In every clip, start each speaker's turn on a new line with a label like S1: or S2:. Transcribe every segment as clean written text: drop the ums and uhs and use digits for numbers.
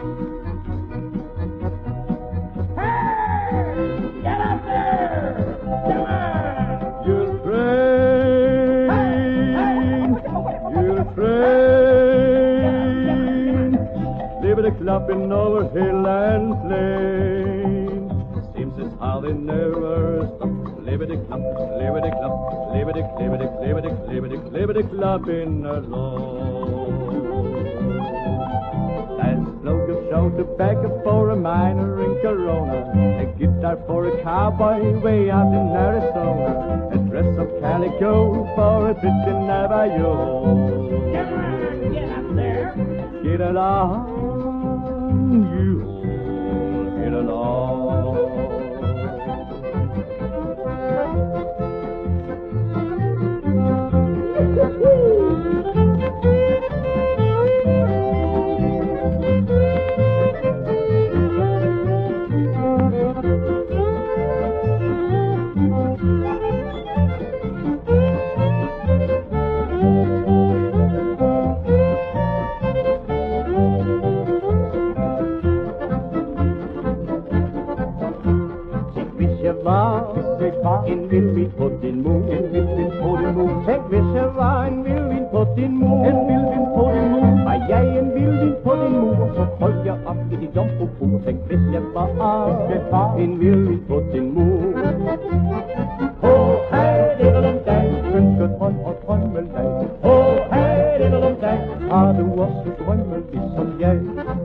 S1: Get up there! Come on!
S2: You'll train. Live it clapping over hill and plain. Seems as how they never stop. Live it clap, live it clap, live it, live it, live it, live it, live it clapping along. That's slogan show tobacco for a miner in Corona, a guitar for a cowboy way out in Arizona, a dress of calico for a bitch in Navajo.
S1: Come on, get up there!
S2: Get along, you get along. En vill vi på din mor, en vill vi på din mor. Tänk hvis jeg var en vill vi på din mor, en vill vi på din mor. Var jeg en vill vi på din mor, så hold jeg op i dit jomfrufru. Tænk hvis jeg var en vill vi på din mor. Hej, det er dag, ønsker drøm og drømmedag. Hej, det er dag, har du også drømme ligesom jeg.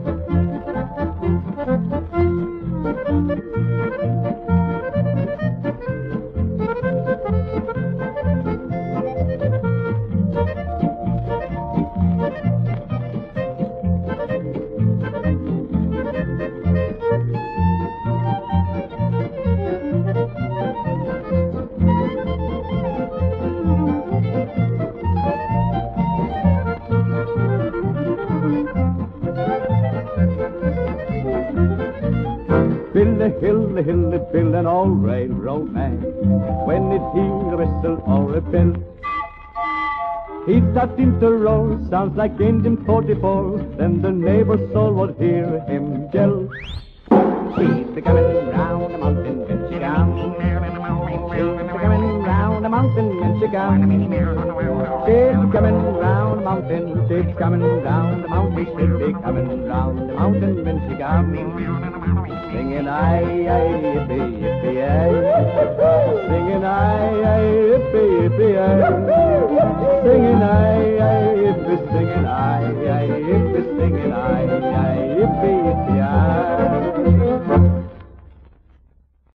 S2: Hille, Bill, an old railroad man. When it hears a whistle or a bell, he starts into roll, sounds like Engine 44. Then the neighbors all would hear him yell. She's coming round the mountain, Michigan. She's coming round the mountain, Michigan. She's coming round the mountain, she's coming round the mountain, she's coming round the mountain, Michigan. Singing aye, aye, yippee, yippee, aye. Singing aye, aye, yippee, yippee, aye. Singing aye, aye, yippee, singing aye, aye,